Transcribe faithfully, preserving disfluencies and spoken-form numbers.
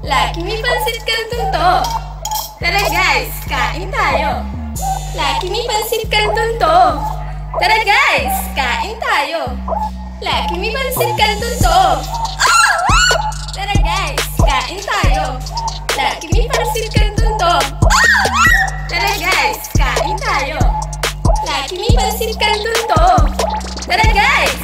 Lagi may pansit canton to. Tara guys, kain tayo. Lagi may pansit canton to. Tara guys, kain tayo. Lagi may pansit canton to. Tara guys, kain tayo. Lagi may pansit canton to. Tara guys, kain tayo. Lagi may pansit canton to. Tara guys,